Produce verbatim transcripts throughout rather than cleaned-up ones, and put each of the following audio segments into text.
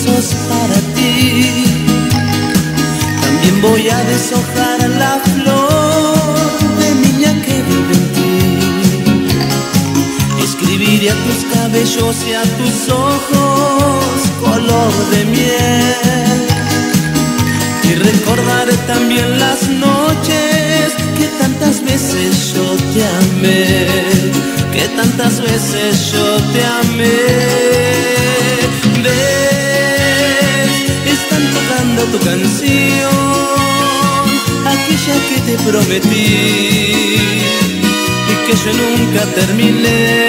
sos para ti. También voy a deshojar la flor de niña que vive en ti. Escribiré a tus cabellos y a tus ojos color de miel. Y recordaré también las noches que tantas veces yo te amé, que tantas veces yo te amé. Ves, están tocando tu canción, aquella que te prometí y que yo nunca terminé.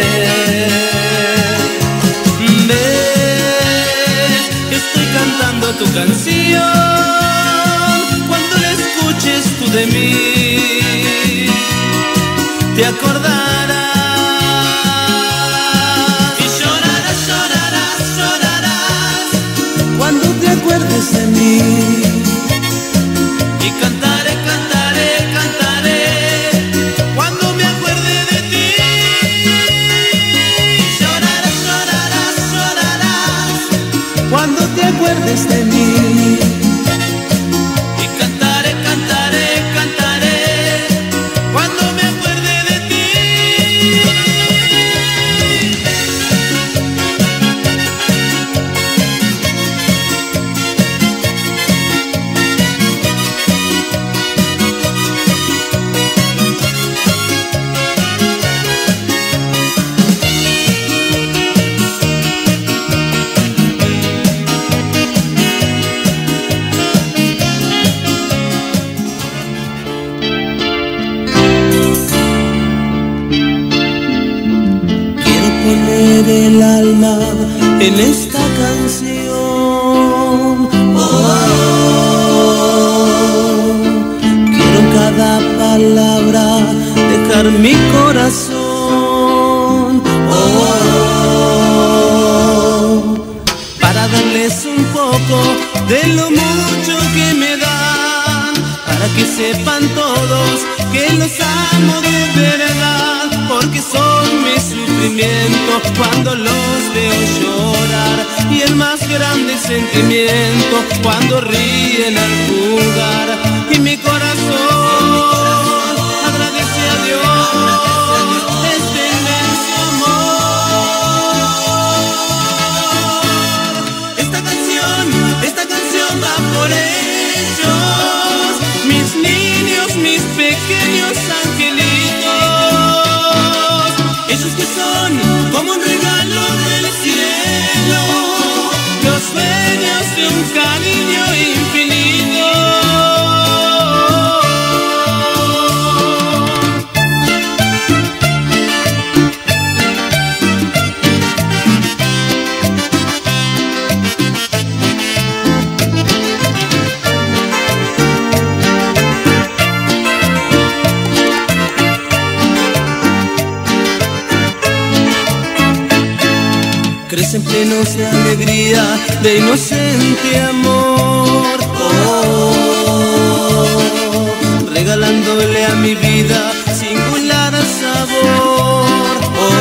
Ves, estoy cantando tu canción, cuando la escuches tú de mí te acordarás. Cuando te acuerdes de mí, y cantaré, cantaré, cantaré cuando me acuerde de ti. Llorarás, llorarás, llorarás cuando te acuerdes de mí. Y cantaré, cantaré, cantaré cuando me acuerde de ti. Poner el alma en esta canción. Oh, quiero en cada palabra dejar mi corazón. Oh, para darles un poco de lo mucho que me dan, para que sepan todos que los amo de verdad, porque son mi sufrimiento cuando los veo llorar, y el más grande sentimiento cuando ríen al jugar. Y mi corazón agradece a Dios este inmenso amor. Esta canción, esta canción va por ellos, mis niños, mis pequeños angelitos, ellos que son como un regalo del cielo, los sueños de un cariño infinito. Crecen plenos de alegría, de inocente amor. Oh, regalándole a mi vida singular sabor.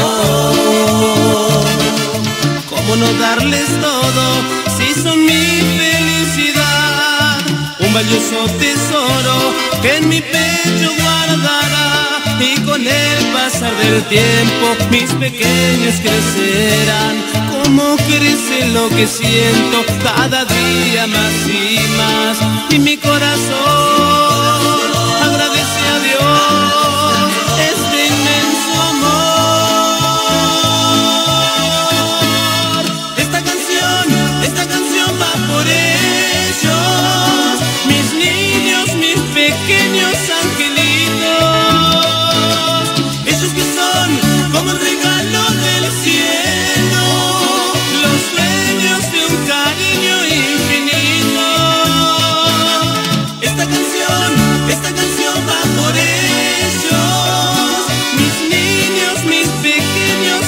Oh, ¿cómo no darles todo si son mi felicidad? Un valioso tesoro que en mi pecho guardará, y con el pasar del tiempo mis pequeños crecerán, como crece lo que siento cada día más y más. Y mi corazón agradece a Dios este inmenso amor. Esta canción, esta canción va por ellos, mis niños, mis pequeños angelitos, ellos que son como un regalo del cielo, los sueños de un cariño infinito. Esta canción, esta canción va por ellos, mis niños, mis pequeños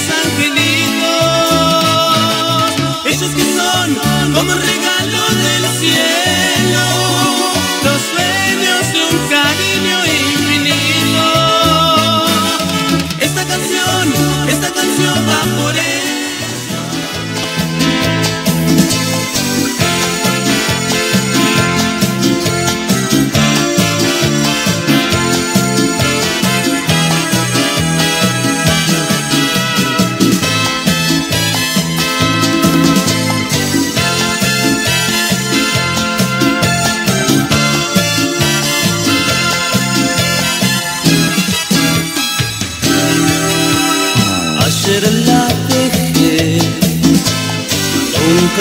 angelitos, ellos que son como un regalo del cielo, los sueños de un cariño infinito. Esta canción, esta canción va por ellos.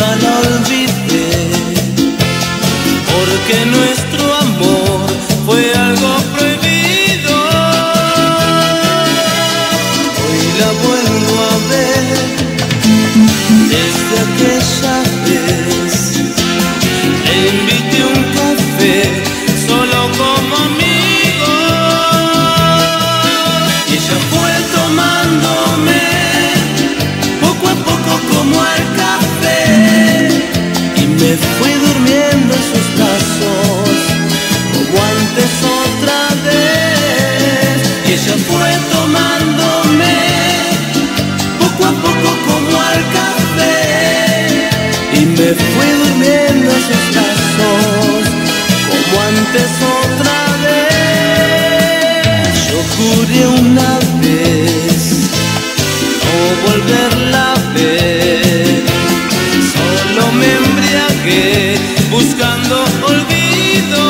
nunca la olvidé, porque nuestro amor fue algo prohibido. Hoy la vuelvo a ver desde aquella vez. Le invité un café solo como amigo y ella fue tomándome poco a poco como al café y me fui durmiendo en sus brazos como antes otra vez. Y ella fue tomándome poco a poco como al café y me fui durmiendo en sus brazos como antes otra vez. Yo juré una vez no volverla a ver, solo me embriagué buscando olvido.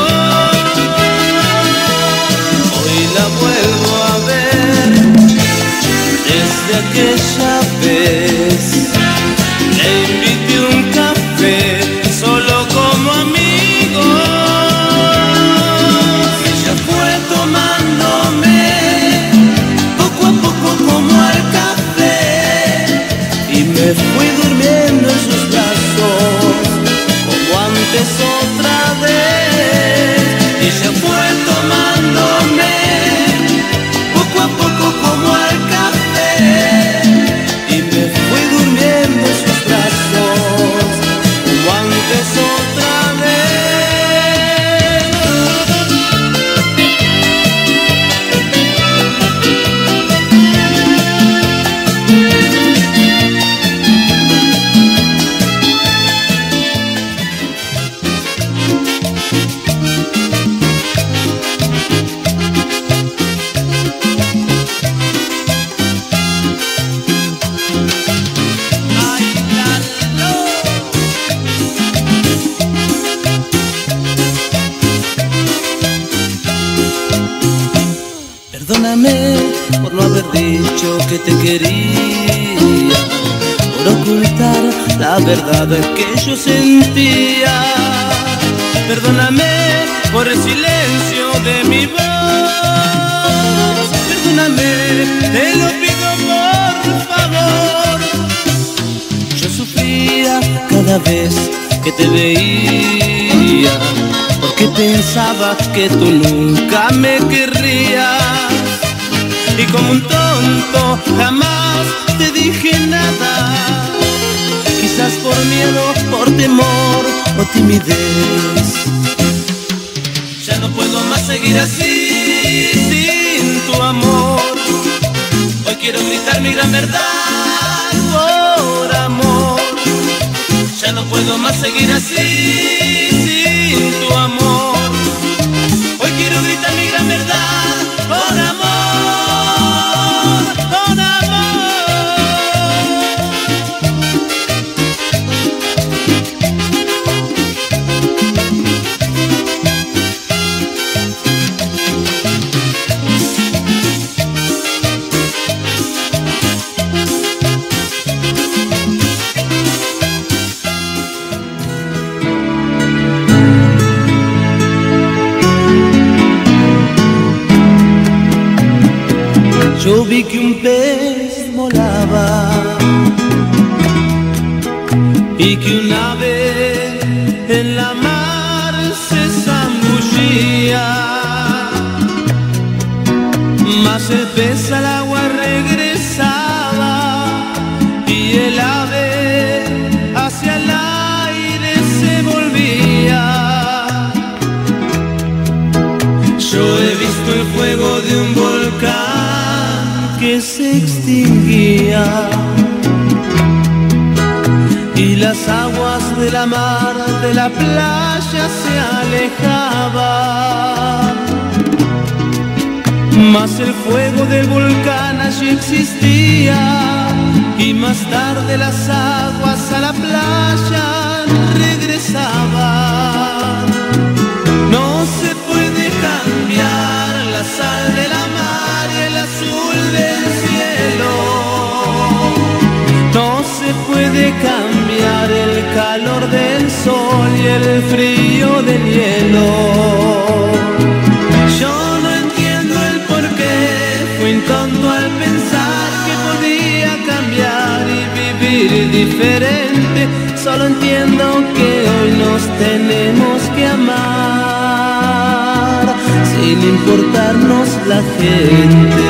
Hoy la vuelvo a ver desde aquella vez. Le invité un café solo como amigo. Ella fue tomándome poco a poco como al café y me fui durmiendo en sus brazos como antes otra vez. Ella fue tomándome poco a poco como al café y me fui durmiendo en sus brazos como antes otra vez. Perdóname por no haber dicho que te quería, por ocultar la verdad que yo sentía. Perdóname por el silencio de mi voz. Perdóname, te lo pido por favor. Yo sufría cada vez que te veía, porque pensaba que tú nunca me querrías. Y como un tonto jamás te dije nada, quizás por miedo, por temor o timidez. Ya no puedo más seguir así sin tu amor. Hoy quiero gritar mi gran verdad por amor. Ya no puedo más seguir así sin tu amor. Hoy quiero gritar mi gran verdad por amor. Yo vi que un pez volaba y que un ave en la mar se zambullía, mas el pez al agua regresaba y el ave hacia el aire se volvía. Yo he visto el fuego de un volcán que se extinguía y las aguas de la mar de la playa se alejaban, mas el fuego del volcán allí existía y más tarde las aguas a la playa regresaban. No se puede cambiar la sal de la mar y el azul del cielo. No se puede cambiar el calor y el frío del hielo. Yo no entiendo el por qué fui un tonto al pensar que podía cambiar y vivir diferente. Solo entiendo que hoy nos tenemos que amar sin importarnos la gente.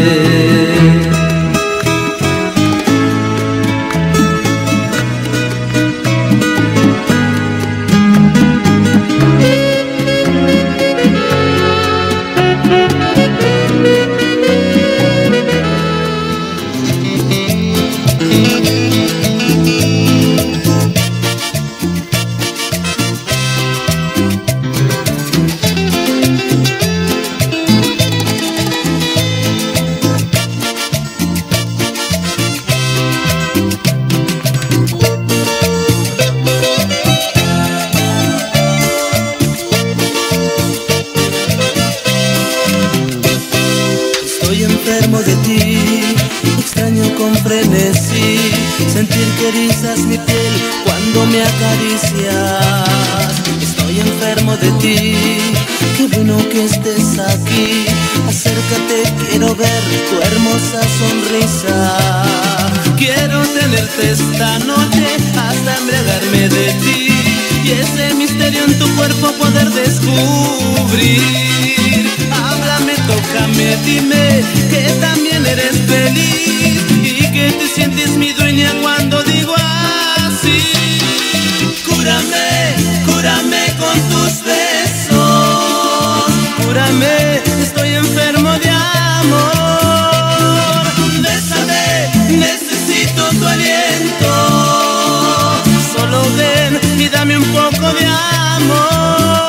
Enfermo de ti, extraño con frenesí sentir que erizas mi piel cuando me acaricias. Estoy enfermo de ti, qué bueno que estés aquí. Acércate, quiero ver tu hermosa sonrisa. Quiero tenerte esta noche hasta embriagarme de ti y ese misterio en tu cuerpo poder descubrir. Háblame, tócame, dime que también eres feliz y que te sientes mi dueña cuando digo así. Cúrame, cúrame con tus besos. Cúrame, estoy enfermo de amor. Bésame, necesito tu aliento. Solo ven y dame un poco de amor.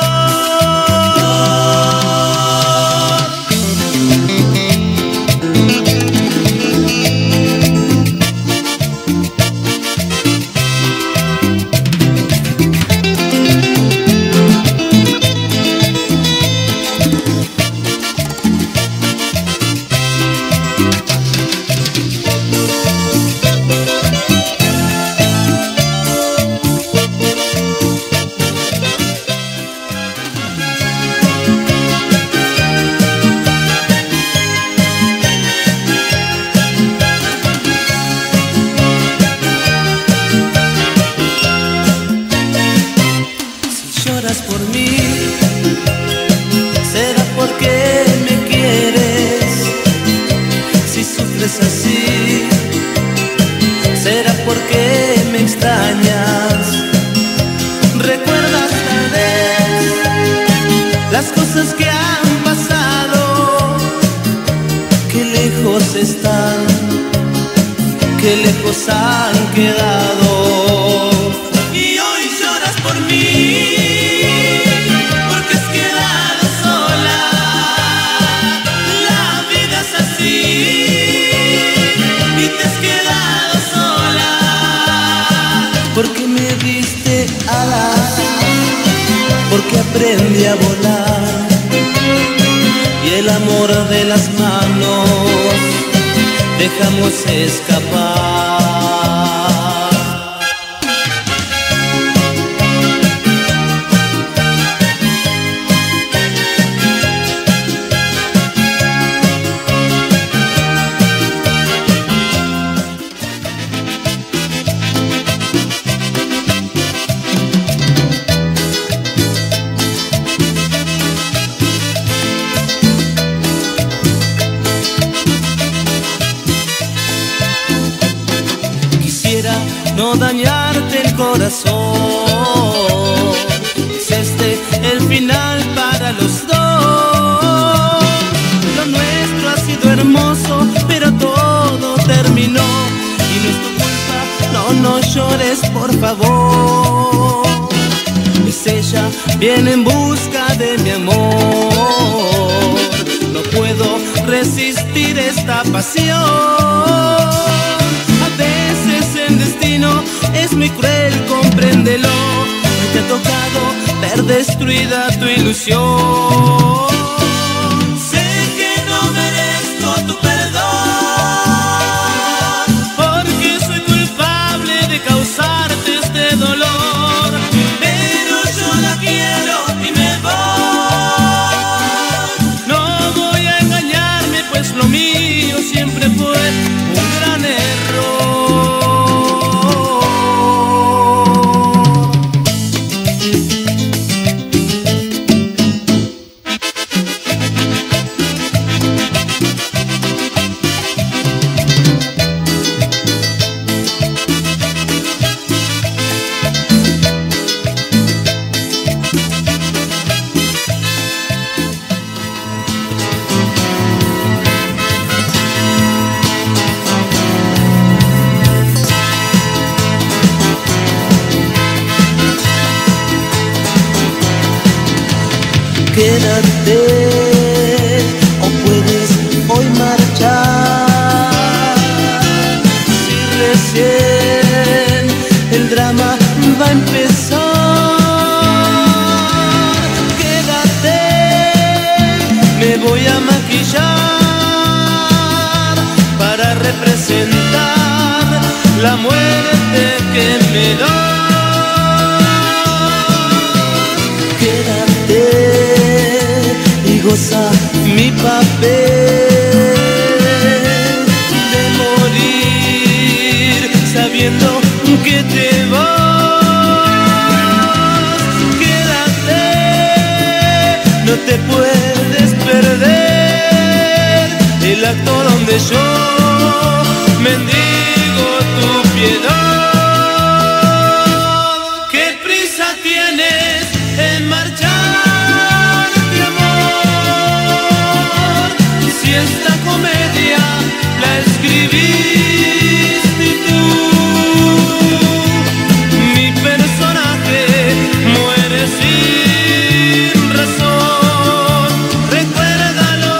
Por mí, será porque me quieres. Si sufres así, será porque me extrañas. ¿Recuerdas tal vez las cosas que han pasado? Qué lejos están, qué lejos han quedado. Y hoy lloras por mí. Porque me diste alas, porque aprendí a volar y el amor de las manos dejamos escapar. No dañarte el corazón, es este el final para los dos. Lo nuestro ha sido hermoso, pero todo terminó y no es tu culpa, no, no llores por favor. Es ella, viene en busca de mi amor, no puedo resistir esta pasión. El destino es muy cruel, compréndelo. Hoy te ha tocado ver destruida tu ilusión. Sé que no merezco tu perdón, porque soy culpable de causarte este dolor, pero Quédate o puedes hoy marchar. Si recién el drama va a empezar, quédate, me voy a maquillar para representar la muerte que me da. Quédate y goza mi papel de morir sabiendo que te vas. Quédate, no te puedes perder el acto donde yo mendigo tu piedad. ¿Qué prisa tienes en marcharte, amor? Si esta comedia la escribiste tú, mi personaje muere sin razón. Recuérdalo,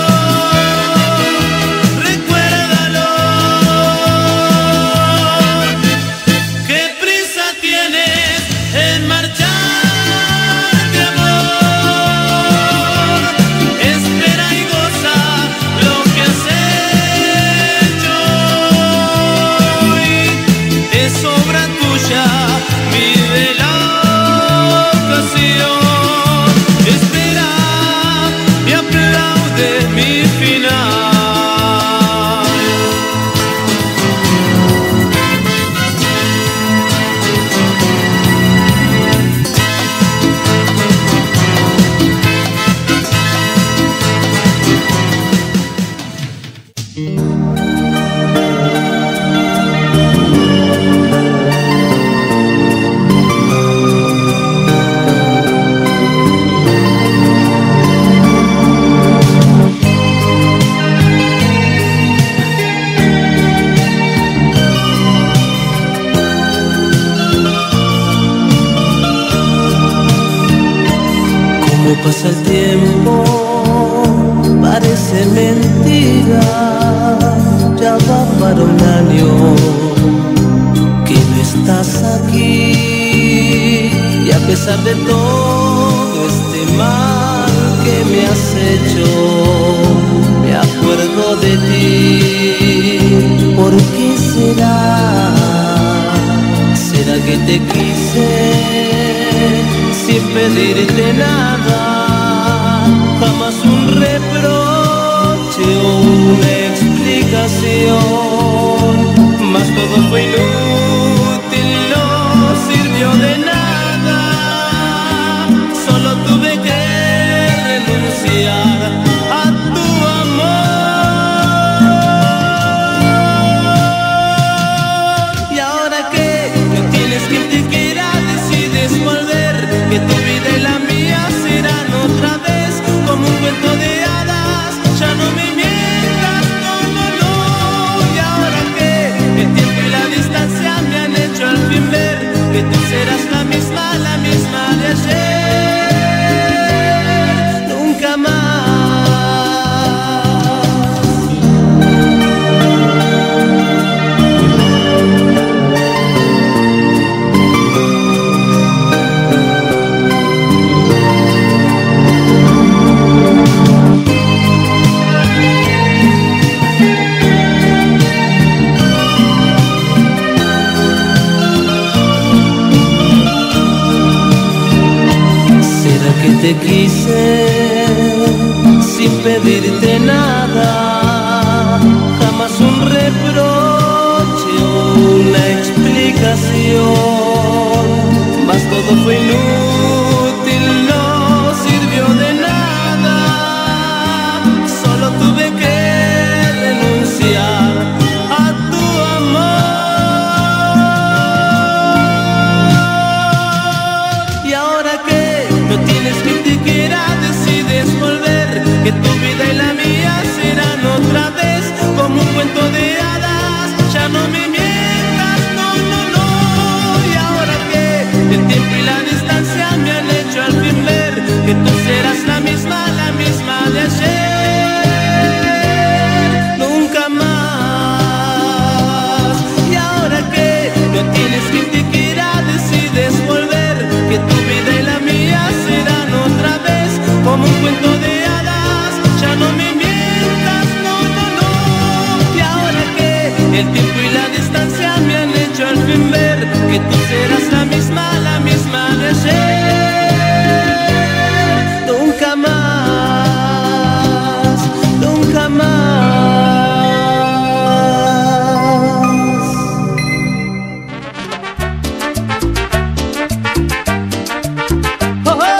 recuérdalo. ¿Qué prisa tienes en marcharte, amor? Espera y goza lo que has hecho hoy. Es obra tuya, vive la ocasión. Espera y aplaude mi final. Cómo pasa el tiempo, parece mentira. Ya va para un año que no estás aquí, y a pesar de todo este mal que me has hecho, me acuerdo de ti. ¿Por qué será? ¿Será que te quise sin pedirte nada? Jamás un reproche o una explicación, mas todo fue inútil, no sirvió de nada. Solo tuve que renunciar a tu amor. ¿Y ahora qué? No tienes quien te quiera, decides volver, que tu vida y la mía serán otra vez como un cuento de hadas. Ya no me mientas, no, no, no. ¿Y ahora qué? El tiempo y la distancia me han hecho al fin ver que tú serás la misma, la misma de ayer. Nunca más. Que te quise sin pedirte nada, jamás un reproche o una explicación, mas todo fue inútil, no sirvió de nada. Solo tuve que renunciar a tu amor. ¿Y ahora qué? No tienes quien te quiera, decides volver, que tu vida y la mía serán otra vez como un cuento de hadas. Ya no me mientas, no, no, no. ¿Y ahora qué? El tiempo y la distancia me han hecho al fin ver que tú serás es la misma, la misma de ayer. Nunca más, nunca más. Oh, oh.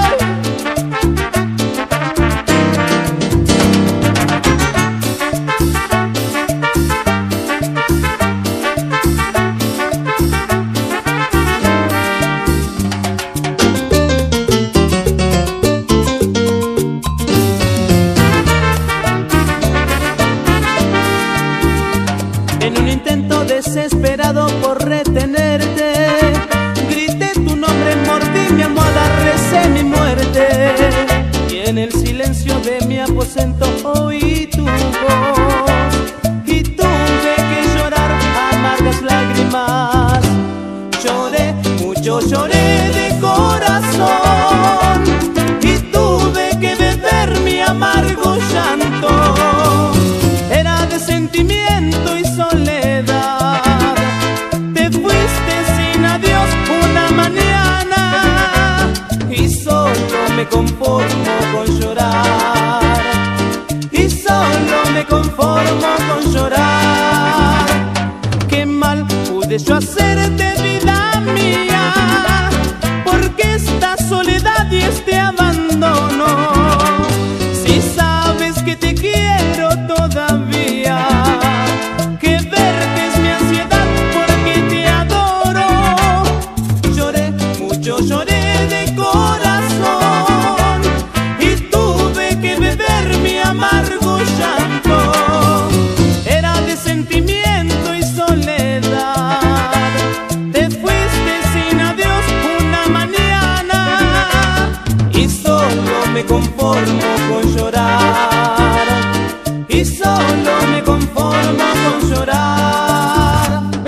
En un intento desesperado por retenerte, grité tu nombre, mordí mi almohada, recé mi muerte. Y en el silencio de mi aposento oí tu voz y tuve que llorar amargas lágrimas. Lloré, mucho lloré de corazón y tuve que beber mi amargo llanto. Era de sentimiento y soledad. Te fuiste sin adiós una mañana y solo me conformo con llorar. Y solo me conformo con llorar. Qué mal pude yo hacerte, vida mía, porque esta soledad y este abandono. Si sabes que te quiero todavía, que verte es mi ansiedad porque te adoro. Lloré, mucho lloré de corazón y tuve que beber mi amargo llanto. Era de sentimiento y soledad. Te fuiste sin adiós una mañana y solo me conformo con llorar. Y solo me conformo con llorar.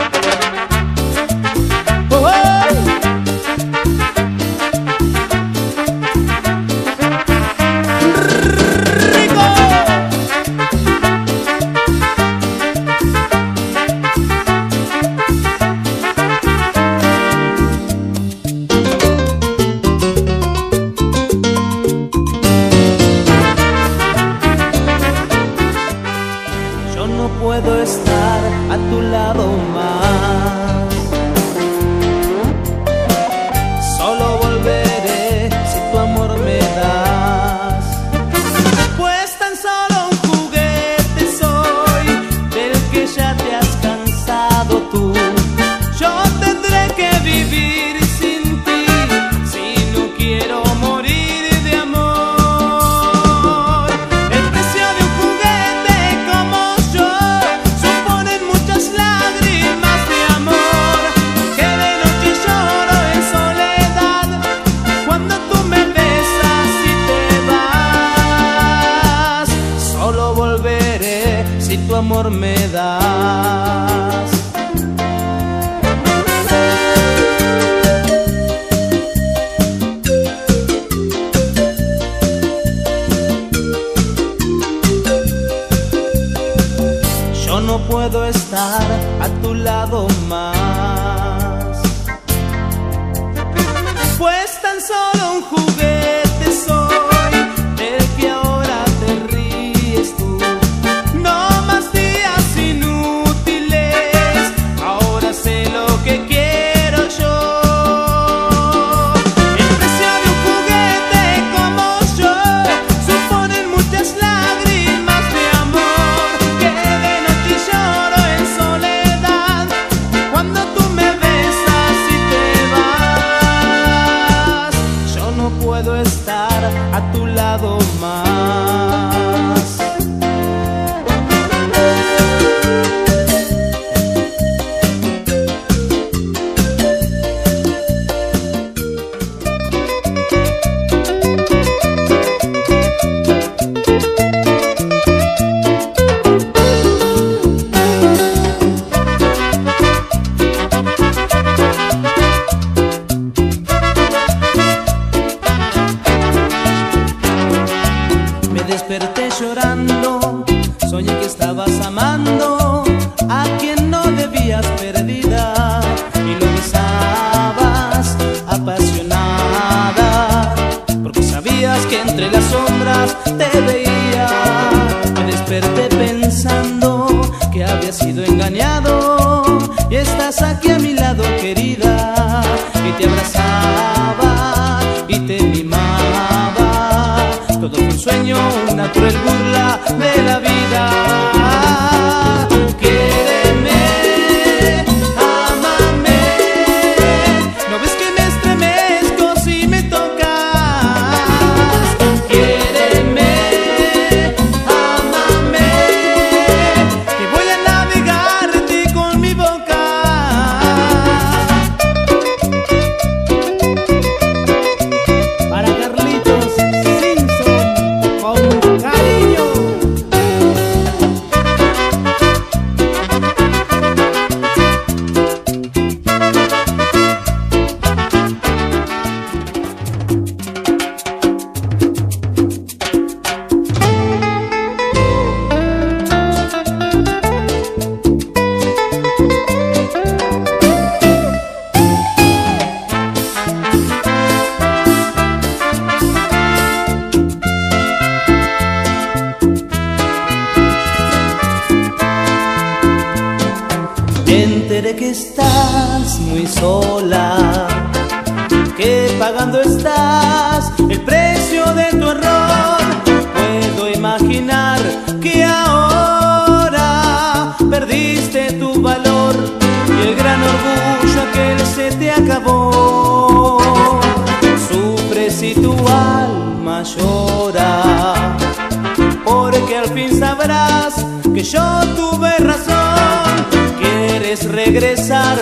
Oh, oh. Rico. Yo no puedo estar a tu lado más. Solo volveré si tu amor me das. Pues tan solo un juguete soy del que ya te has cansado tú. Yo tendré que vivir sin ti si no quiero morir de amor. El precio de un juguete como yo suponen muchas lágrimas de amor, que de noche lloro en soledad cuando tú me besas y te vas. Solo volveré si tu amor me das. Yo no puedo estar a tu lado más. Pues tan solo un juguete soy del que ahora te ríes tú. No más días inútiles, ahora sé lo que quiero yo. El precio de un juguete como yo suponen muchas lágrimas de amor, que de noche lloro en soledad cuando tú me besas y te vas. Yo no puedo estar a tu lado más. pagando estás el precio de tu error. Puedo imaginar que ahora perdiste tu valor y el gran orgullo aquel se te acabó. Sufres y tu alma llora, porque al fin sabrás que yo tuve razón. Quieres regresar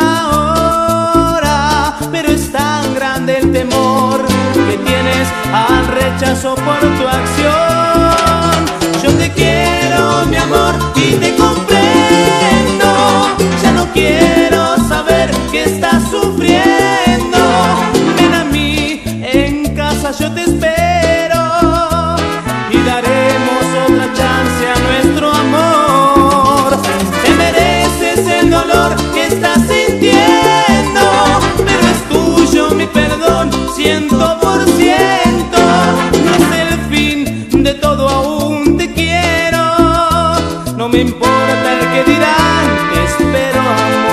ahora, pero es tan grande el temor que tienes al rechazo por tu acción. Yo te quiero, mi amor, y te comprendo. Ya no quiero saber que estás sufriendo. Ven a mí, en casa yo te espero y daremos otra chance a nuestro amor. Te mereces el dolor que estás sintiendo, pero es tuyo mi perdón, ciento por ciento. No es el fin de todo, aún te quiero. No me importa el que dirán, te espero, amor.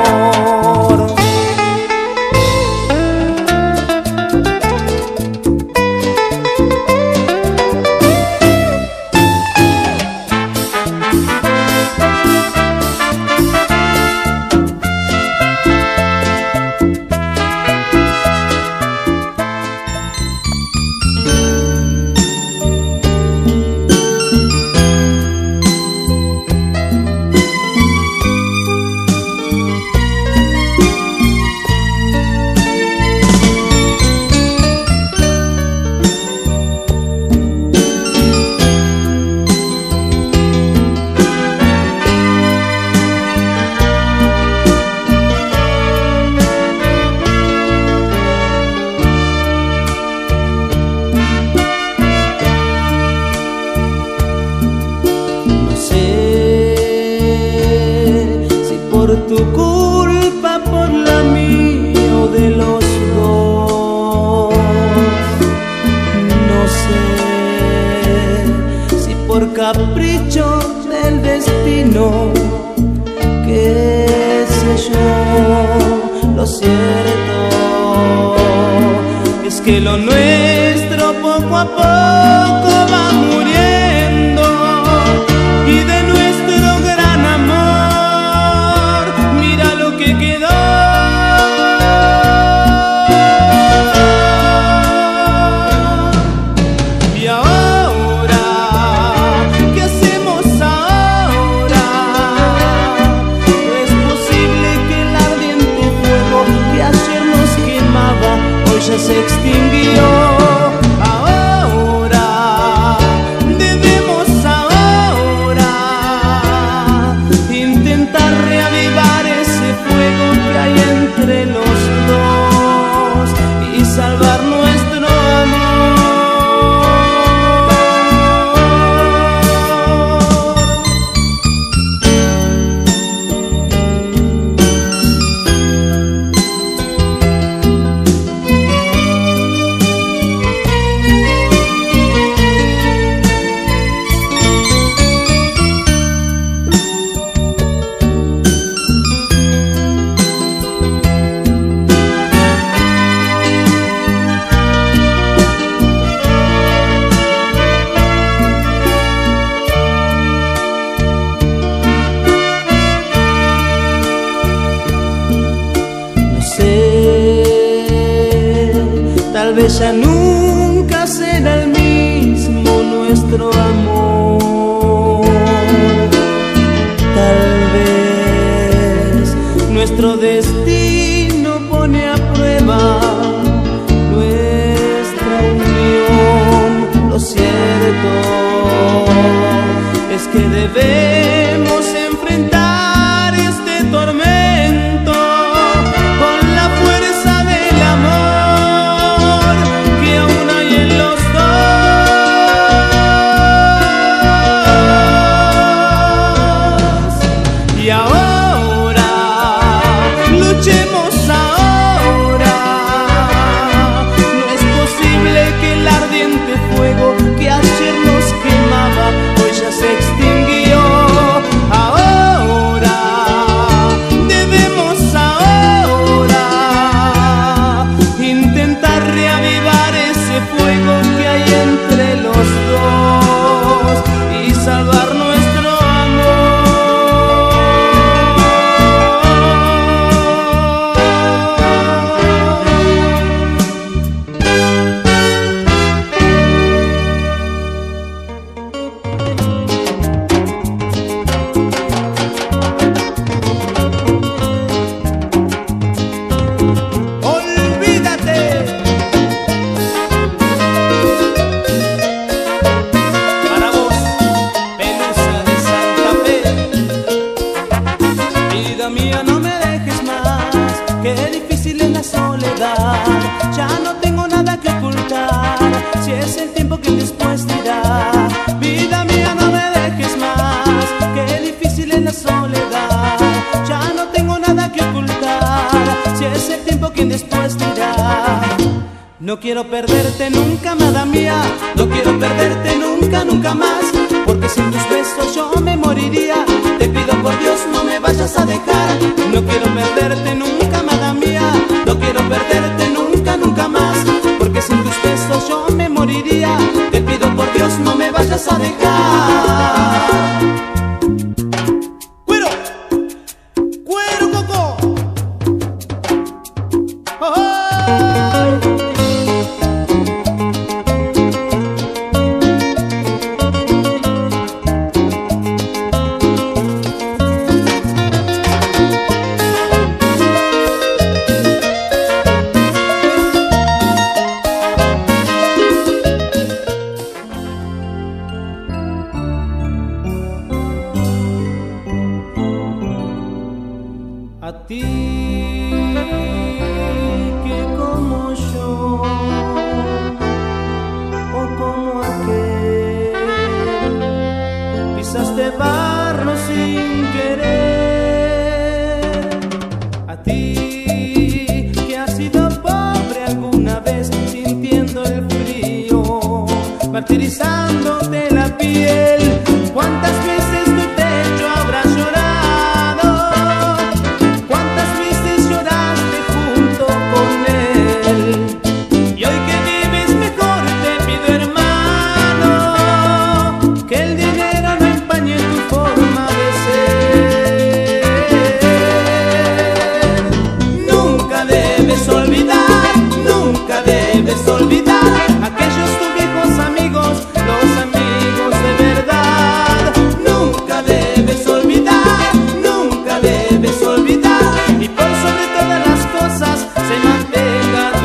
Por tu culpa, por la mía o de los dos. No sé si por capricho del destino, qué sé yo. Lo cierto es que lo nuestro poco a poco va muriendo, y de nuestro gran amor mira lo que quedó. Y ahora, ¿qué hacemos ahora? No es posible que el ardiente fuego que ayer nos quemaba hoy ya se extinguió. Ahora debemos ahora intentar reavivar ese fuego que hay entre los dos y salvar nuestro amor. Tal vez ya nunca será el mismo nuestro amor. Tal vez nuestro destino pone a prueba nuestra unión. Lo cierto es que debemos enfrentar este tormento con la fuerza del amor, que aún soledad. Ya no tengo nada que ocultar, si es el tiempo que después dirá. Vida mía, no me dejes más, qué difícil es la soledad. Ya no tengo nada que ocultar, si es el tiempo que después dirá. No quiero perderte nunca, amada mía, no quiero perderte nunca, nunca más, porque sin tus besos yo me moriría. Te pido por Dios no me vayas a dejar. No quiero perderte nunca, amada mía, no quiero perderte nunca, nunca más, porque sin tus besos yo me moriría. Te pido por Dios no me vayas a dejar. ¡Cuero! ¡Cuero, Coco! ¡Oh, oh! A ti que como yo o como aquel pisaste barro sin querer. A ti que has sido pobre alguna vez sintiendo el frío, martirizándote la piel. ¿Cuántas veces tu techo habrá llorado? Olvidar aquellos tus viejos amigos, los amigos de verdad. Nunca debes olvidar, nunca debes olvidar, y por sobre todas las cosas se mantenga tu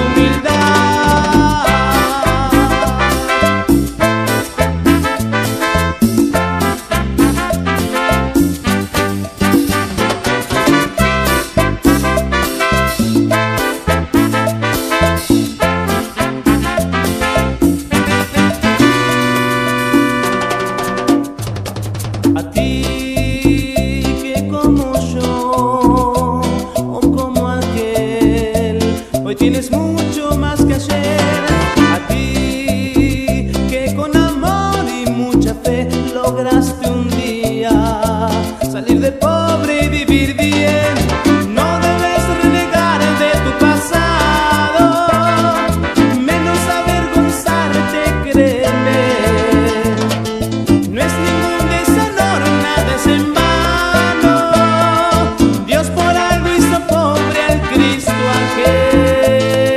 A ti que como yo o como aquel hoy tienes mucho más que ayer. A ti que con amor y mucha fe lograste un día salir de pobre y vivir bien. No debes renegar de tu pasado, menos avergonzarte, créeme. No es ningún deshonor, nada es en vano. Dios por algo hizo pobre al Cristo aquel.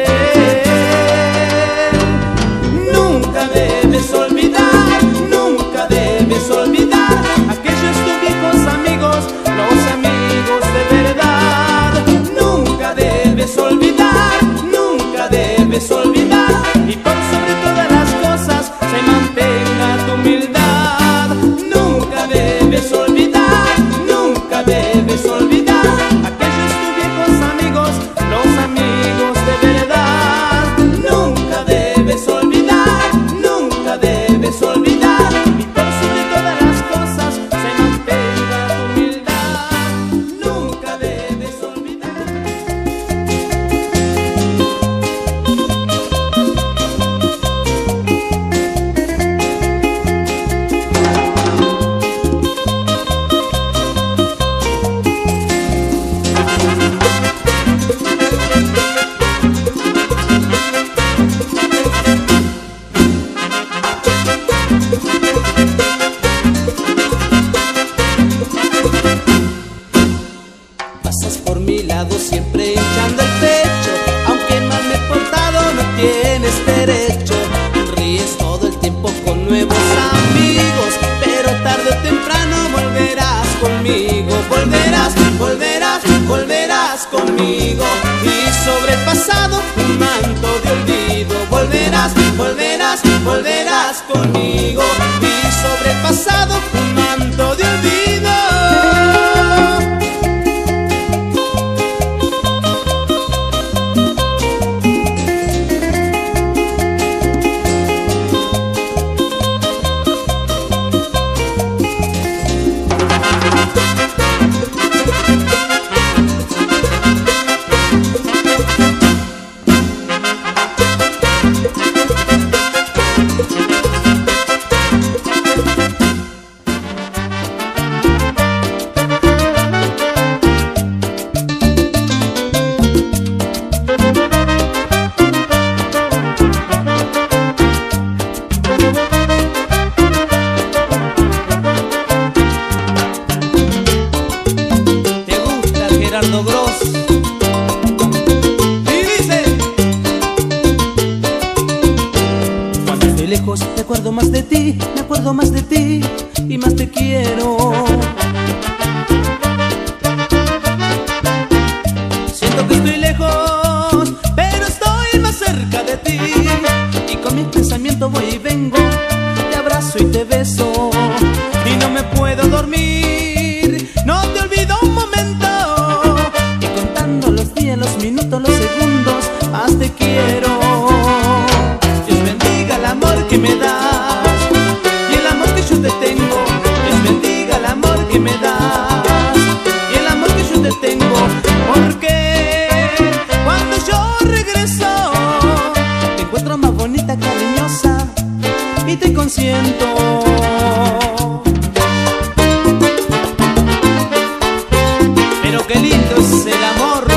Nunca debes olvidar, nunca debes olvidar aquellos tus viejos amigos, los amigos de verdad. Nunca debes olvidar, nunca debes olvidar, y por sobre todas las cosas se mantenga tu humildad. Nunca debes olvidar, nunca debes olvidar aquellos tus viejos amigos, los amigos de verdad. Nunca debes olvidar, nunca debes olvidar, y por sobre todas las cosas se mantenga tu humildad. Nunca debes olvidar. Pasas por mi lado siempre hinchando el pecho, aunque mal me he portado no tienes derecho. Ríes todo el tiempo con nuevos amigos, pero tarde o temprano volverás conmigo. Volverás, volverás, volverás conmigo, y sobre el pasado un manto de olvido. Volverás, volverás, volverás conmigo, y sobre el pasado un manto de olvido. lejos, me acuerdo más de ti, me acuerdo más de ti y más te quiero. Siento que estoy lejos, pero estoy más cerca de ti, y con mis pensamientos voy y vengo, te abrazo y te beso, y no me puedo dormir, no te olvido un momento, y contando los días, los minutos, los segundos, más te quiero. Dios bendiga el amor que me das y el amor que yo te tengo. Dios bendiga el amor que me das y el amor que yo te tengo, porque cuando yo regreso te encuentro más bonita, cariñosa y te consiento. Pero qué lindo es el amor.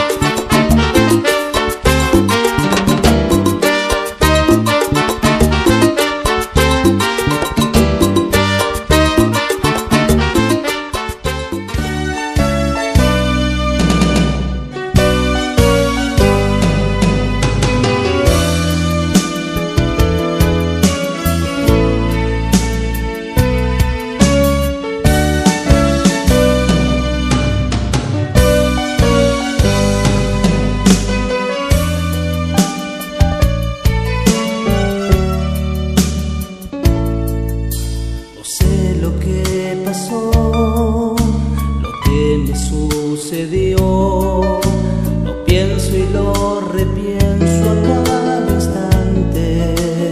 Sucedió, lo pienso y lo repienso a cada instante.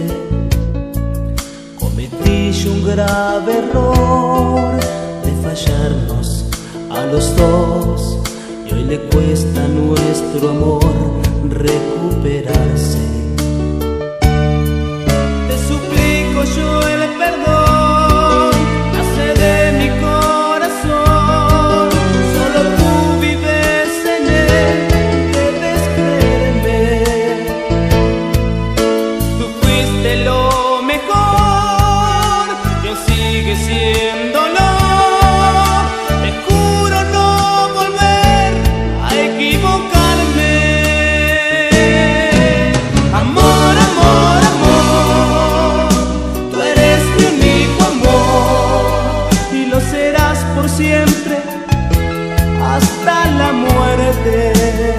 Cometí yo un grave error de fallarnos a los dos, y hoy le cuesta a nuestro amor recuperarse. Te suplico yo el perdón, nace de mi corazón. Siempre hasta la muerte.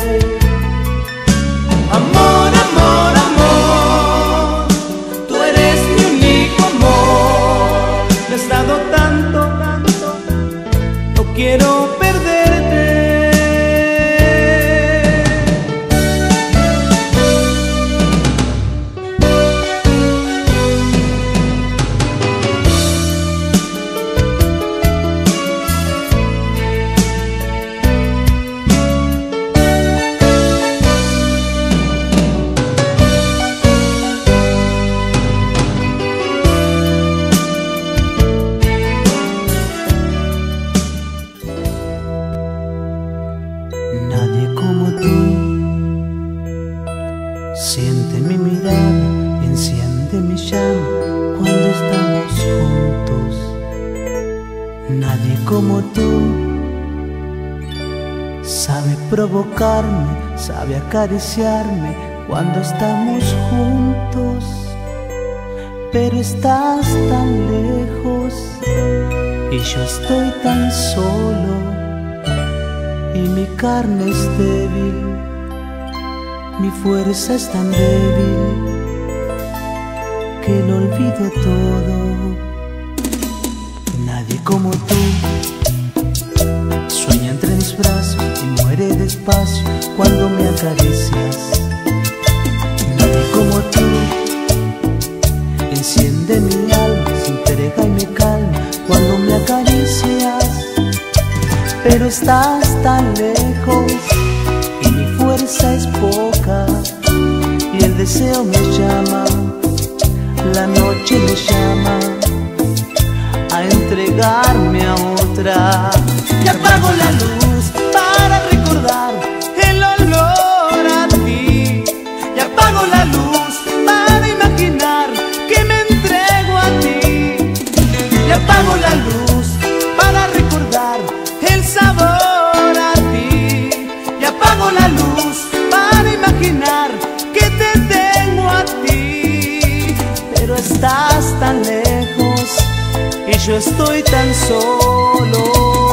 Amor, amor, amor, tú eres mi único amor. Me has dado tanto, tanto, no quiero perderte. Nadie como tú siente mi mirada, enciende mi llama cuando estamos juntos. Nadie como tú sabe provocarme, sabe acariciarme cuando estamos juntos. Pero estás tan lejos y yo estoy tan solo, y mi carne es débil, mi fuerza es tan débil que lo olvido todo. Nadie como tú sueña entre mis brazos y muere despacio cuando me acaricias. Nadie como tú enciende mi alma, se entrega y me calma cuando me acaricias. Pero estás tan lejos y mi fuerza es poca, y el deseo me llama, la noche me llama a entregarme a otra. Y apago la luz para recordar el olor a ti, y apago la luz para imaginar que me entrego a ti, y apago la luz para recordar el sabor a ti, y apago la luz para imaginar que te tengo a ti. Pero es yo estoy tan solo.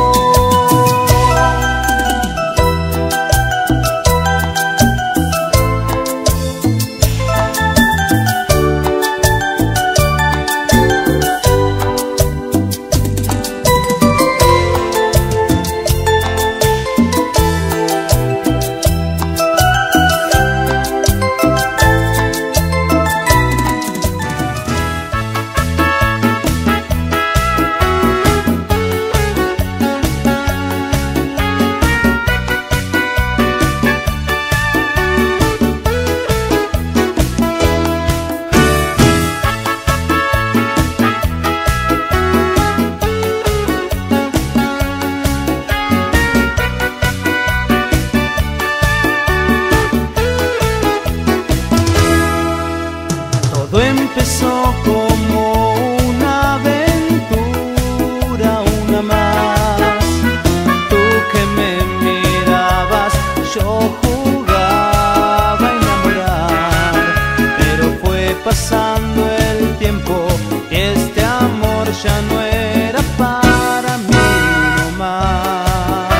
Todo empezó como una aventura, una más. Tú que me mirabas, yo jugaba a enamorar. Pero fue pasando el tiempo y este amor ya no era para mí nomás.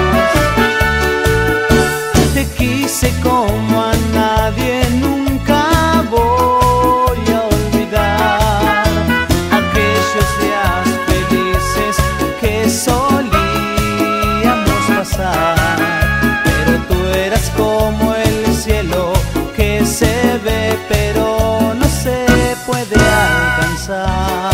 Te quise como a nadie nunca voy a olvidar aquellos días felices que solíamos pasar. Pero tú eras como el cielo que se ve pero no se puede alcanzar.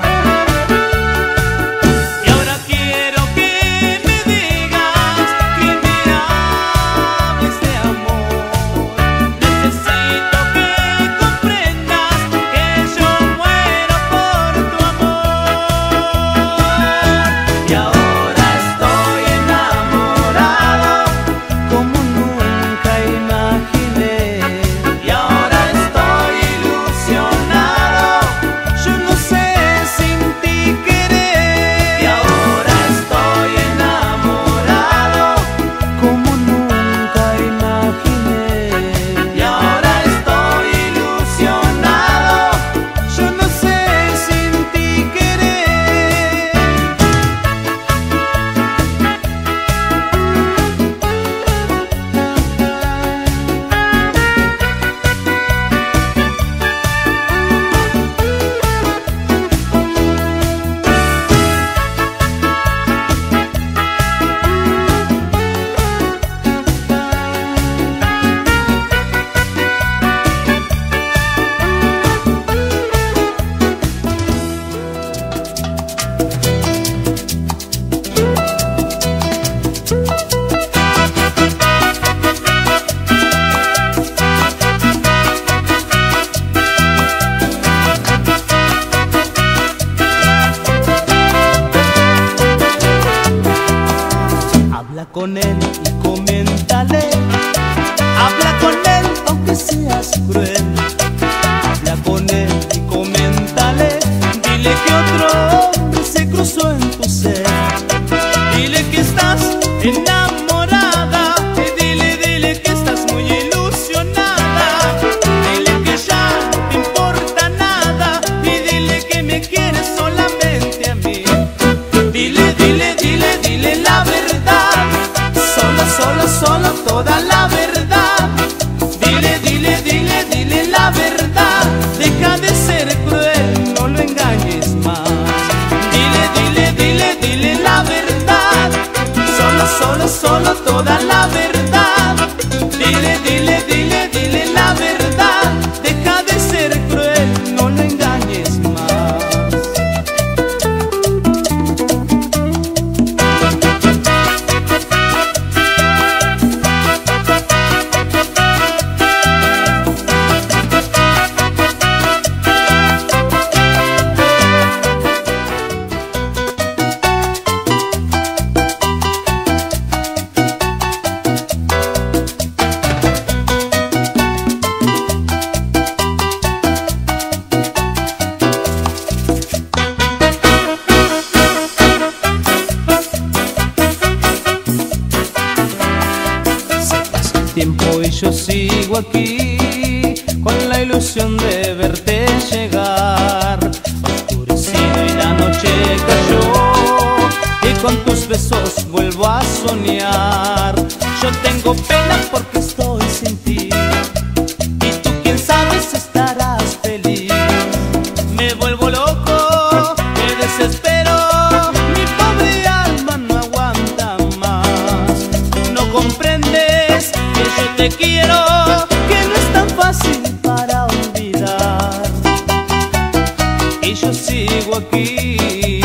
Habla con él y coméntale, habla con él aunque seas cruel. Habla con él y coméntale, dile que otro hombre se cruzó en tu ser. Dile que estás enamorada, y dile, dile que estás muy ilusionada. Dile que ya no te importa nada, y dile que me quieres solamente a mí. Dile, dile, dile, dile la verdad, solo, solo, solo toda la verdad. Dile, dile, dile, dile la verdad, deja de ser cruel, no lo engañes más. Dile, dile, dile, dile la verdad, solo, solo, solo toda la verdad. Dile, dile, dile, dile la verdad, deja de ser cruel, no lo engañes más. Tiempo y yo sigo aquí con la ilusión de verte llegar. Oscurecido y la noche cayó. con tus besos vuelvo a soñar. Yo tengo pena porque estoy sin ti, y tú quién sabe si estarás feliz. Me vuelvo loco, me desespero, mi pobre alma no aguanta más. No comprendes que yo te quiero, que no es tan fácil para olvidar. Y yo sigo aquí,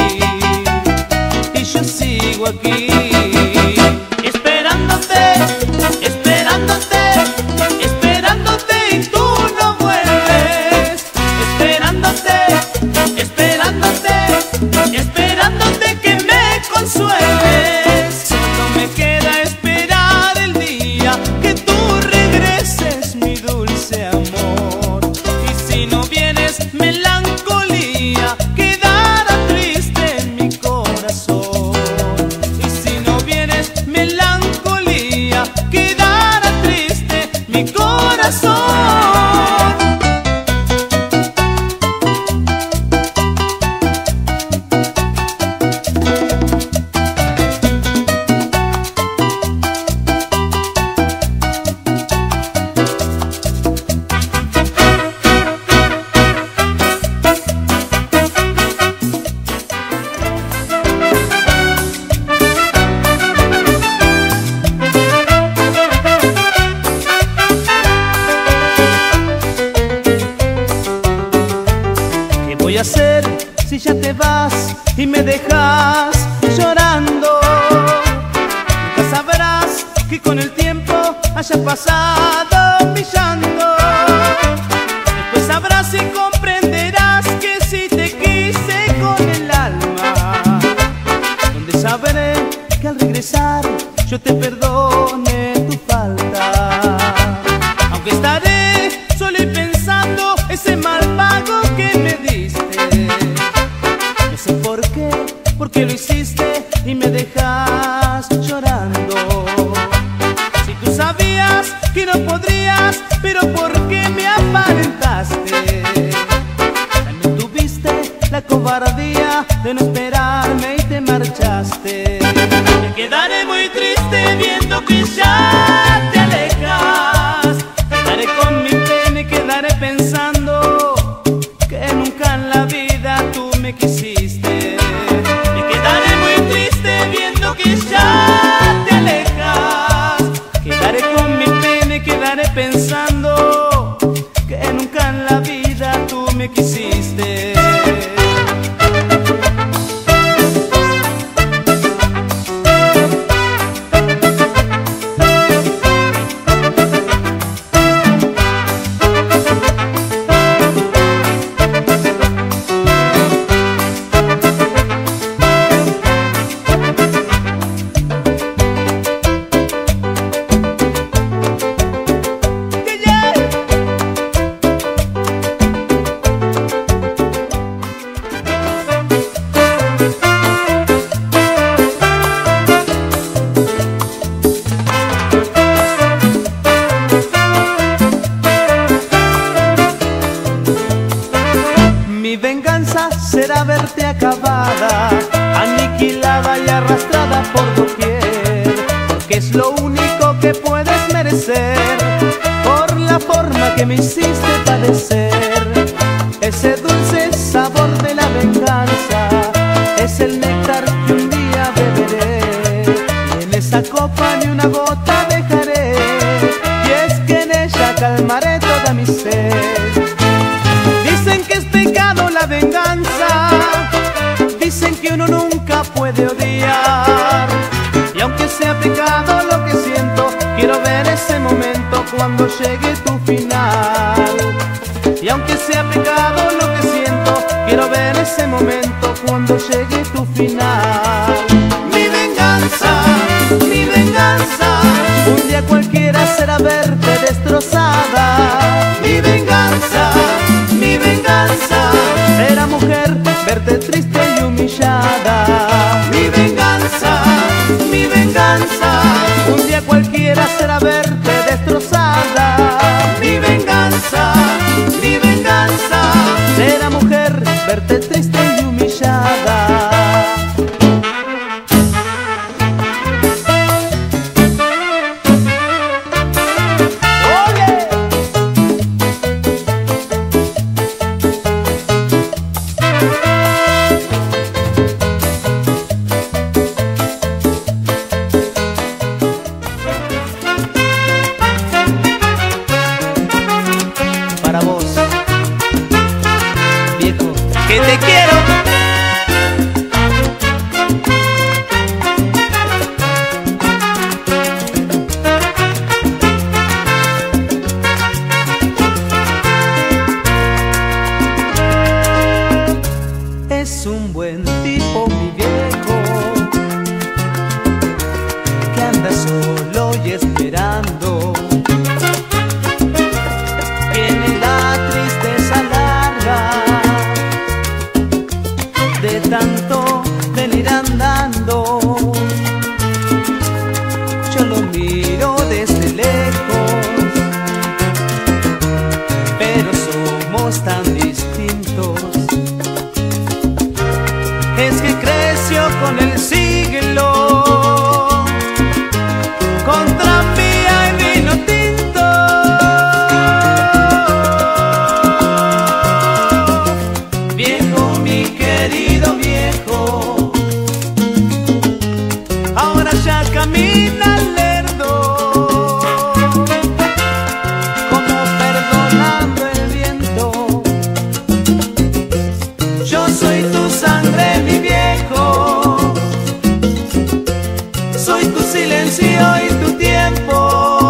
y yo sigo aquí, esperándote, esperándote, esperándote y tú no vuelves. Esperándote, esperándote, esperándote que me consueles. Solo me queda esperar el día que tú regreses, mi dulce amor. Y si no vienes, melancolía quedará triste en mi corazón. Y si no vienes, melancolía quedará triste mi corazón. ¿Qué voy a hacer si ya te vas y me dejas llorando? Nunca sabrás que con el tiempo haya pasado mi llanto. Después sabrás y comprenderás que si te quise con el alma, donde sabré que al regresar yo te perdone tu falta. Aunque estaré solo y pensando ese mal pago que me diste. No sé por qué, porque lo hiciste y me dejas llorando. Si tú sabías que no podrías, pero ¿por qué me aparentaste? También tuviste la cobardía de no esperarme y te marchaste. Me quedaré muy triste viendo que ya te alejas. Quedaré con mi pena y quedaré pensando que nunca en la vida tú me quisiste. Me quedaré muy triste viendo que ya te alejas. Quedaré con mi pena y quedaré pensando que nunca en la vida tú me quisiste. Mi venganza será verte acabada, aniquilada y arrastrada por doquier, porque es lo único que puedes merecer, por la forma que me hiciste padecer. Ese dulce sabor de la venganza es el néctar que un día beberé, y en esa copa ni una gota dejaré, y es que en ella calmaré toda mi sed. Dicen que es pecado la venganza, dicen que uno nunca puede odiar, y aunque sea pecado lo que siento, quiero ver ese momento cuando llegue tu final. Y aunque sea pecado lo que siento, quiero ver ese momento cuando llegue tu final. Mi venganza, mi venganza, un día cualquiera será verte destrozada. Mi venganza, mi venganza, será mujer verte triste y humillada. Mi venganza, mi venganza, un día cualquiera será verte destrozada. Mi venganza, mi venganza, será mujer verte triste y humillada. que te quiero. Es un buen tipo mi viejo, que anda solo y esperando. Tiene la tristeza larga de tanto venir andando. Yo lo miro desde lejos, pero somos tan distintos. Es que creció con el siglo, con tranvía y vino tinto. Viejo, mi querido viejo, ahora ya camina lerdo, como perdonando el viento. Yo soy tu sangre, mi viejo, soy tu silencio y tu tiempo.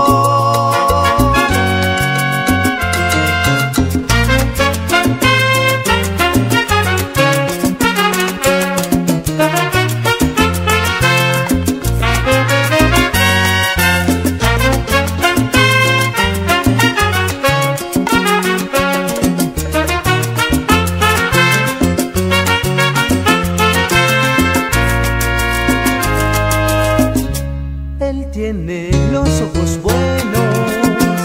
Él tiene los ojos buenos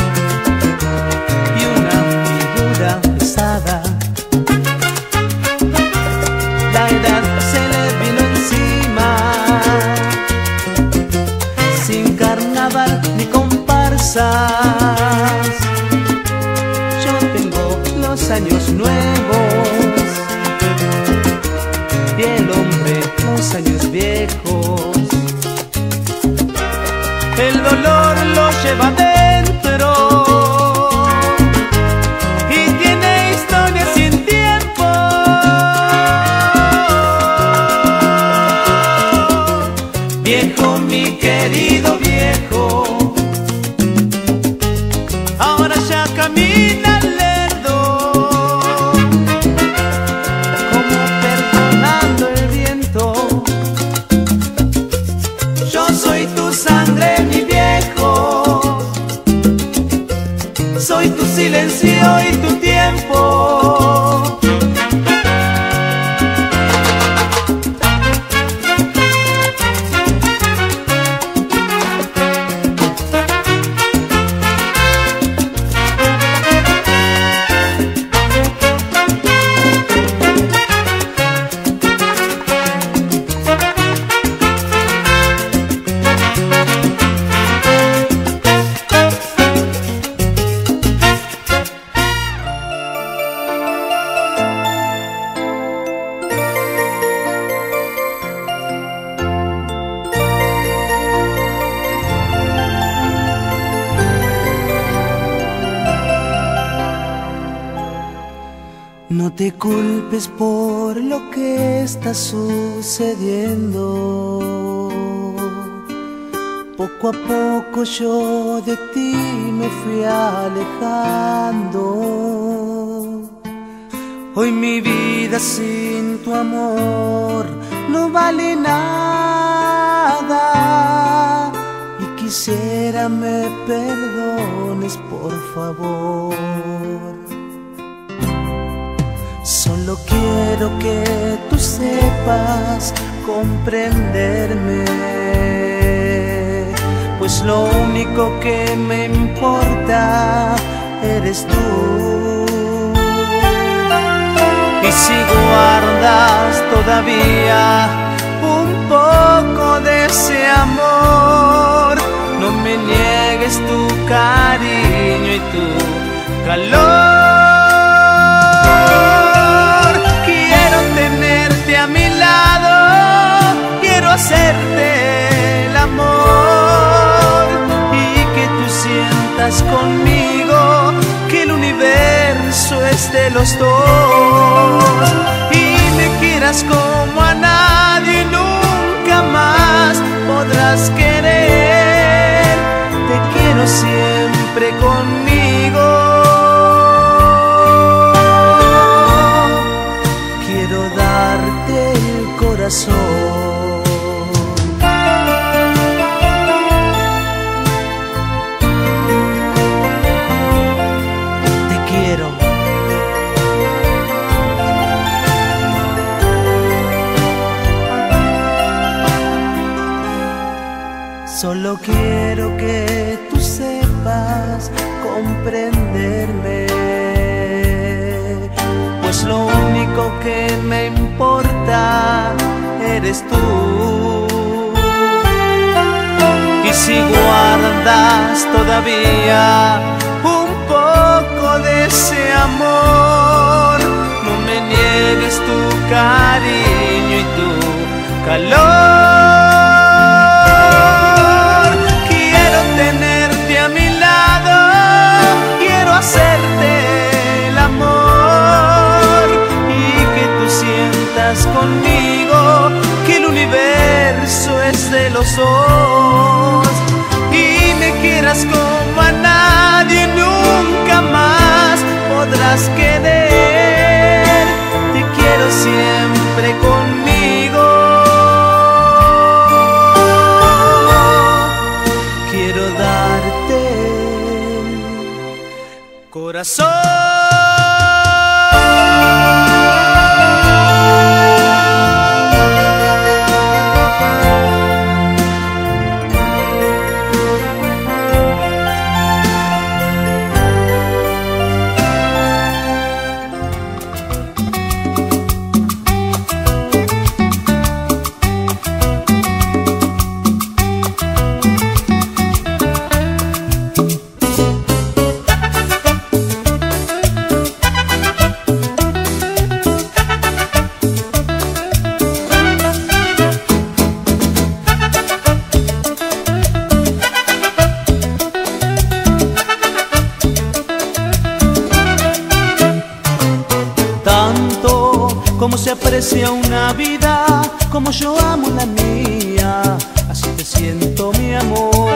y una figura pesada. La edad se le vino encima, sin carnaval ni comparsas. Yo tengo los años nuevos y el hombre los años viejos. El dolor lo lleva dentro y tiene historia sin tiempo. Viejo, mi querido viejo, ahora ya camina lerdo, como perdonando el viento. Yo soy tu sangre, mi viejo, soy tu silencio y tu tiempo. No te culpes por lo que está sucediendo. Poco a poco yo de ti me fui alejando. Hoy mi vida sin tu amor no vale nada, y quisiera me perdones por favor. Solo quiero que tú sepas comprenderme, pues lo único que me importa eres tú. Y si guardas todavía un poco de ese amor, no me niegues tu cariño y tu calor. A mi lado, quiero hacerte el amor y que tú sientas conmigo que el universo universo es de los dos y me quieras como a nadie nunca más podrás querer. Te quiero siempre conmigo, quiero darte el corazón. Solo quiero que tú sepas comprenderme, pues lo único que me importa eres tú. Y si guardas todavía un poco de ese amor, no me niegues tu cariño y tu calor. Hacerte el amor y que tú sientas conmigo que el universo es de los dos y me quieras como a nadie nunca más podrás querer. Te quiero siempre conmigo, quiero darte corazón. Como se aprecia una vida, como yo amo la mía, así te siento mi amor.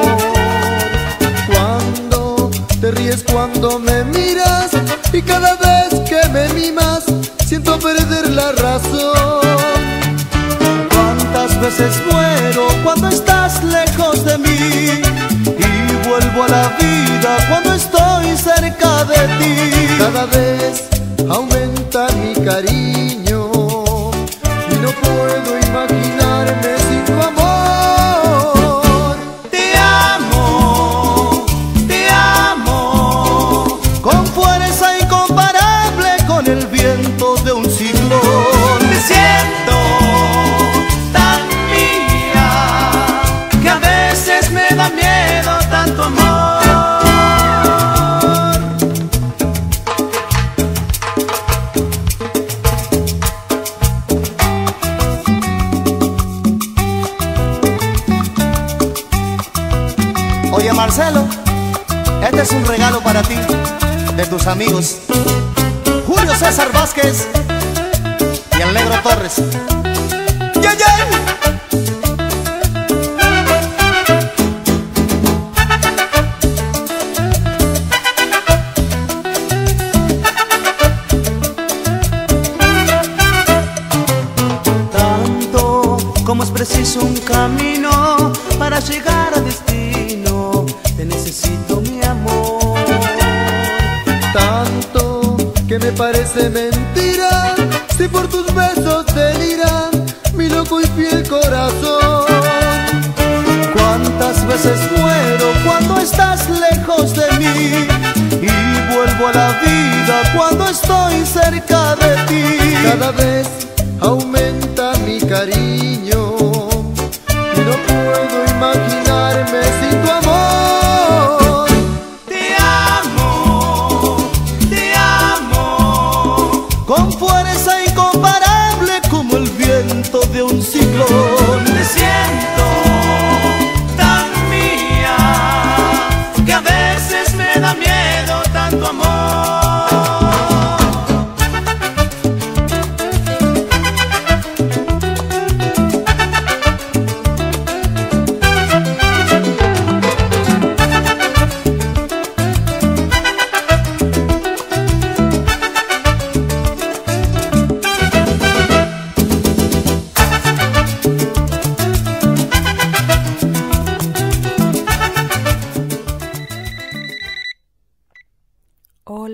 Cuando te ríes, cuando me miras, y cada vez que me mimas, siento perder la razón. Cuántas veces muero cuando estás lejos de mí, y vuelvo a la vida cuando estoy cerca de ti. Cada vez aumenta mi cariño, no puedo imaginarme sin tu amor. Te amo, te amo, con fuerza incomparable, con el viento de un ciclón. Te siento tan mía, que a veces me da miedo tanto amor. Oye Marcelo, este es un regalo para ti, de tus amigos Julio César Vázquez y el Negro Torres. ¡Yeah, yeah! Tanto como es preciso un camino para llegar a destino, te necesito mi amor. Tanto que me parece mentira, si por tus besos delira mi loco y fiel corazón. Cuántas veces muero cuando estás lejos de mí, y vuelvo a la vida cuando estoy cerca de ti. Cada vez aumenta mi cariño, y no puedo imaginarme sin tu amor. Te amo, te amo, con fuerza incomparable como el viento de un ciclón. Te siento tan mía, que a veces me da miedo tanto amor.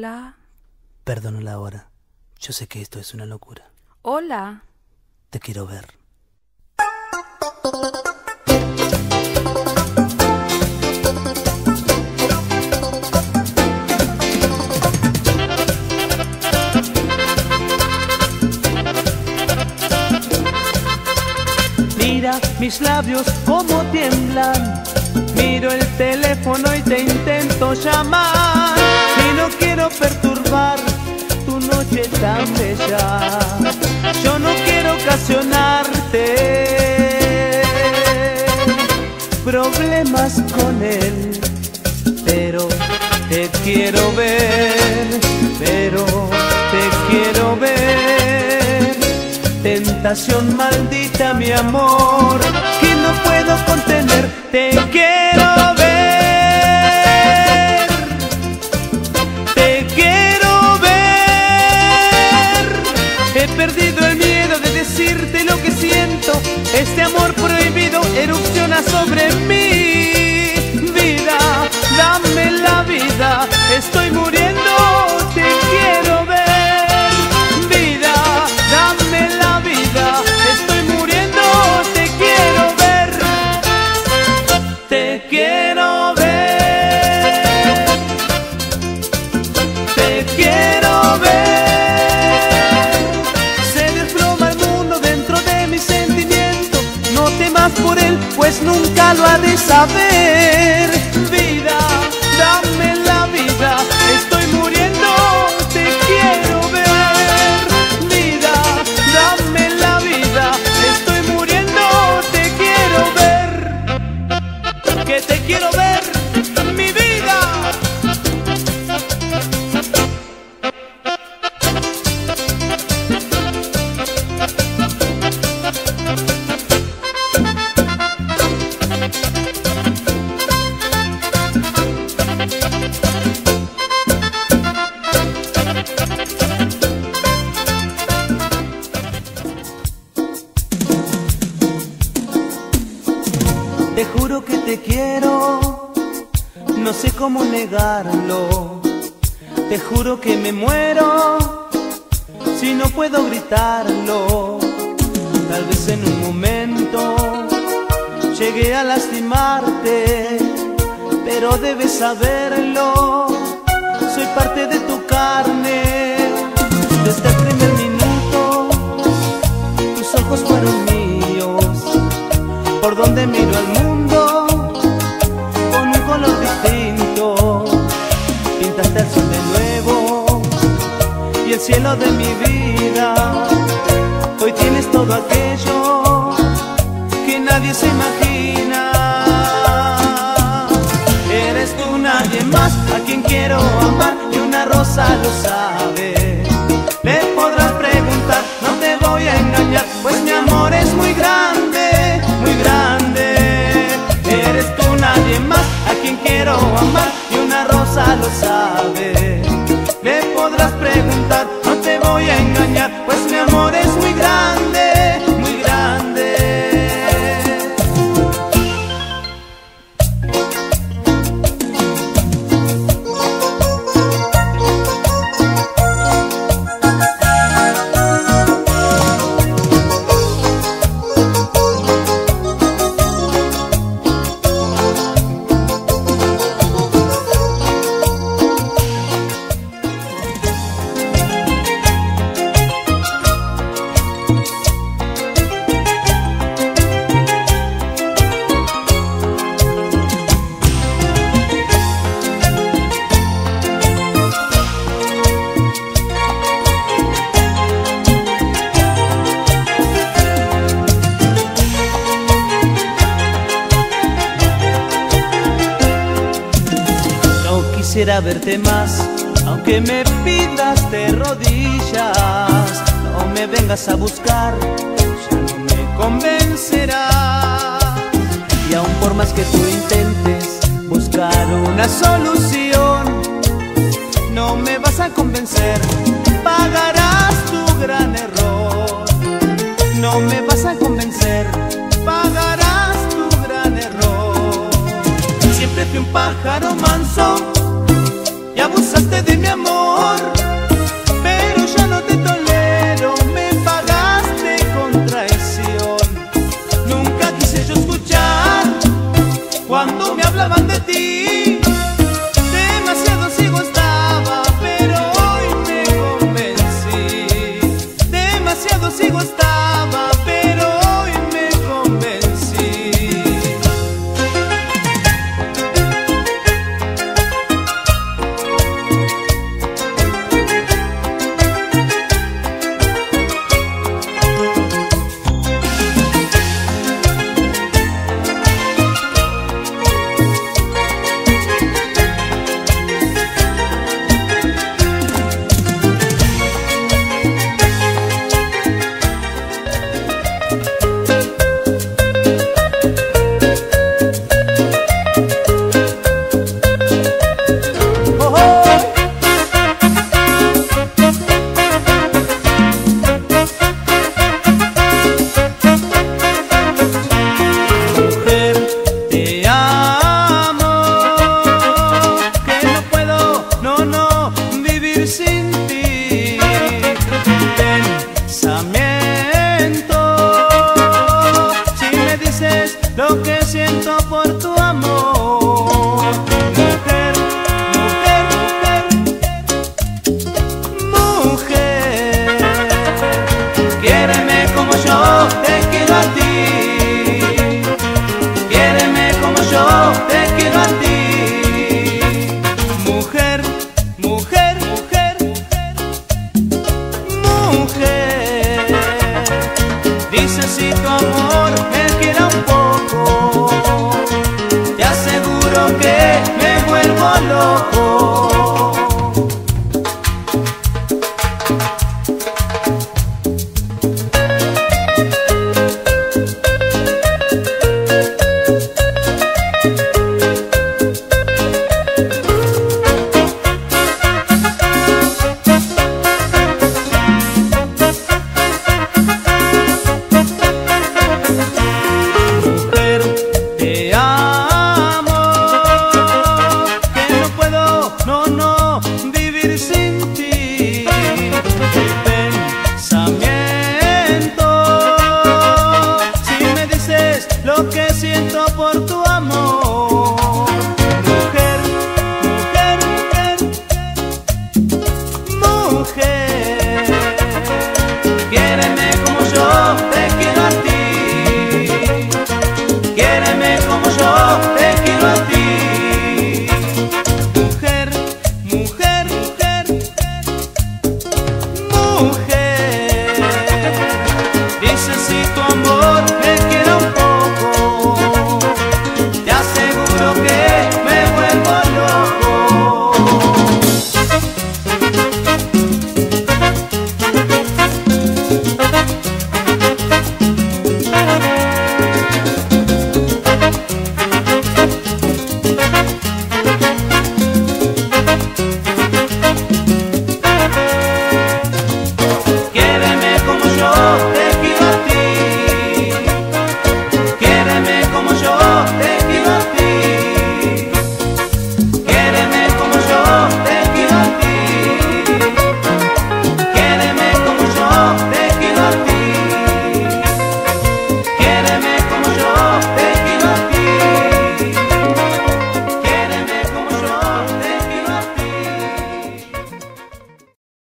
Hola. Perdono la hora. Yo sé que esto es una locura. Hola. Te quiero ver. Mira mis labios como tiemblan. Miro el teléfono y te intento llamar. Y no quiero perturbar tu noche tan bella. Yo no quiero ocasionarte problemas con él, pero te quiero ver, pero te quiero ver. Tentación maldita, mi amor, que no puedo contener. Te quiero ver, te quiero ver. He perdido el miedo de decirte lo que siento. Este amor prohibido erupciona sobre mí. Vida, dame la vida, estoy muriendo, te quiero ver. Vida, dame la vida, estoy muriendo, te quiero ver. Te quiero ver, te quiero ver. Se desploma el mundo dentro de mi sentimiento. No temas por él, pues nunca lo ha de saber. Vida, dame la vida, estoy muriendo, te quiero ver. Vida, dame la vida, estoy muriendo, te quiero ver. Que te quiero ver, mi vida. Te juro que te quiero, no sé cómo negarlo. Te juro que me muero si no puedo gritarlo. Tal vez en un momento llegué a lastimarte, pero debes saberlo. Soy parte de tu carne. Desde el primer minuto tus ojos fueron míos. Por donde miro al mundo con un color distinto. Pintaste el sol de nuevo y el cielo de mi vida. Hoy tienes todo aquello que nadie se imagina. Eres tú nadie más a quien quiero amar, y una rosa lo sabe. Le podrás preguntar, no te voy a engañar, pues mi amor es muy grande, muy grande. Eres tú nadie más a quien quiero amar, y una rosa lo sabe. Le podrás preguntar, no te voy a engañar, pues mi amor es muy grande, muy grande. Quisiera verte más, aunque me pidas de rodillas. No me vengas a buscar, ya no me convencerás. Y aun por más que tú intentes buscar una solución, no me vas a convencer, pagarás tu gran error. No me vas a convencer, pagarás tu gran error. Siempre fui un pájaro manso y abusaste de mi amor. sin ti. Pensamiento, si me dices lo que siento por tu amor. Mujer, mujer, mujer, mujer, quiéreme como yo te quiero a ti. Quiéreme como yo te quiero a ti. Mujer, mujer, mujer, mujer, dice si tu amor me quiera un poco, te aseguro que me vuelvo loco. No, no, vivir sin ti. Pensamiento, si me dices lo que siento por tu amor. Mujer, mujer, mujer, mujer.